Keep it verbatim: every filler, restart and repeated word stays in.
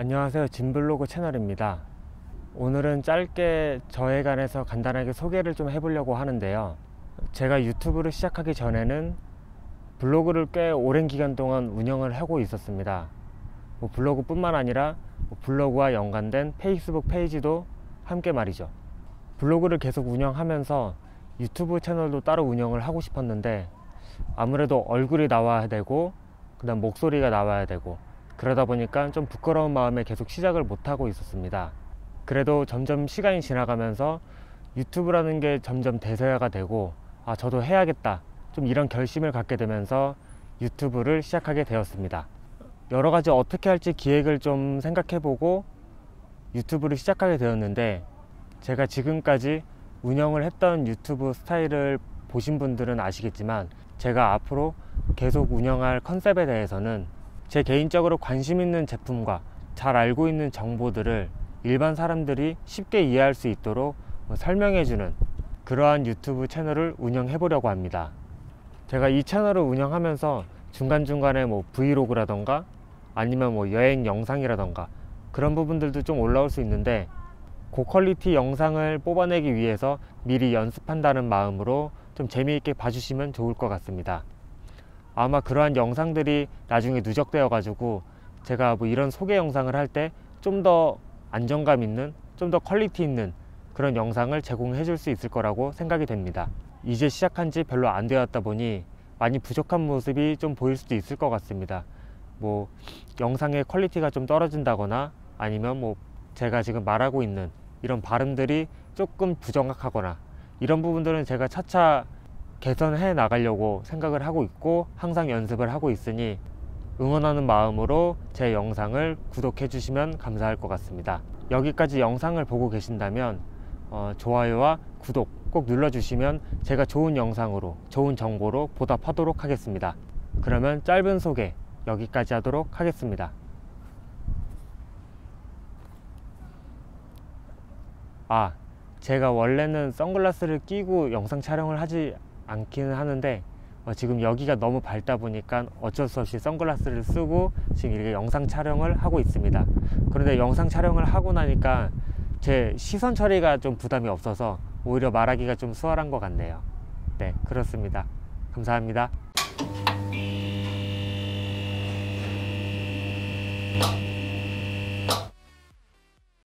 안녕하세요, 진블로그 채널입니다. 오늘은 짧게 저에 관해서 간단하게 소개를 좀 해보려고 하는데요. 제가 유튜브를 시작하기 전에는 블로그를 꽤 오랜 기간 동안 운영을 하고 있었습니다. 뭐 블로그뿐만 아니라 뭐 블로그와 연관된 페이스북 페이지도 함께 말이죠. 블로그를 계속 운영하면서 유튜브 채널도 따로 운영을 하고 싶었는데 아무래도 얼굴이 나와야 되고 그 다음 목소리가 나와야 되고 그러다 보니까 좀 부끄러운 마음에 계속 시작을 못하고 있었습니다. 그래도 점점 시간이 지나가면서 유튜브라는 게 점점 대세화가 되고 아 저도 해야겠다 좀 이런 결심을 갖게 되면서 유튜브를 시작하게 되었습니다. 여러 가지 어떻게 할지 기획을 좀 생각해보고 유튜브를 시작하게 되었는데 제가 지금까지 운영을 했던 유튜브 스타일을 보신 분들은 아시겠지만 제가 앞으로 계속 운영할 컨셉에 대해서는 제 개인적으로 관심 있는 제품과 잘 알고 있는 정보들을 일반 사람들이 쉽게 이해할 수 있도록 설명해주는 그러한 유튜브 채널을 운영해 보려고 합니다. 제가 이 채널을 운영하면서 중간중간에 뭐 브이로그라던가 아니면 뭐 여행 영상이라던가 그런 부분들도 좀 올라올 수 있는데 고퀄리티 영상을 뽑아내기 위해서 미리 연습한다는 마음으로 좀 재미있게 봐주시면 좋을 것 같습니다. 아마 그러한 영상들이 나중에 누적되어 가지고 제가 뭐 이런 소개 영상을 할 때 좀 더 안정감 있는 좀 더 퀄리티 있는 그런 영상을 제공해 줄 수 있을 거라고 생각이 됩니다. 이제 시작한 지 별로 안 되었다 보니 많이 부족한 모습이 좀 보일 수도 있을 것 같습니다. 뭐 영상의 퀄리티가 좀 떨어진다거나 아니면 뭐 제가 지금 말하고 있는 이런 발음들이 조금 부정확하거나 이런 부분들은 제가 차차 개선해 나가려고 생각을 하고 있고 항상 연습을 하고 있으니 응원하는 마음으로 제 영상을 구독해 주시면 감사할 것 같습니다. 여기까지 영상을 보고 계신다면 어, 좋아요와 구독 꼭 눌러주시면 제가 좋은 영상으로 좋은 정보로 보답하도록 하겠습니다. 그러면 짧은 소개 여기까지 하도록 하겠습니다. 아, 제가 원래는 선글라스를 끼고 영상 촬영을 하지 않기는 하는데 어, 지금 여기가 너무 밝다 보니까 어쩔 수 없이 선글라스를 쓰고 지금 이렇게 영상 촬영을 하고 있습니다. 그런데 영상 촬영을 하고 나니까 제 시선 처리가 좀 부담이 없어서 오히려 말하기가 좀 수월한 것 같네요. 네, 그렇습니다. 감사합니다.